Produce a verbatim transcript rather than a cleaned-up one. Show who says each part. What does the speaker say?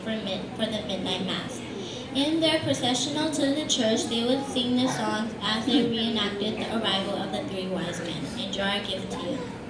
Speaker 1: for, mid, for the midnight mass. In their processional to the church, they would sing the songs as they reenacted the arrival of the three wise men. Enjoy our gift to you.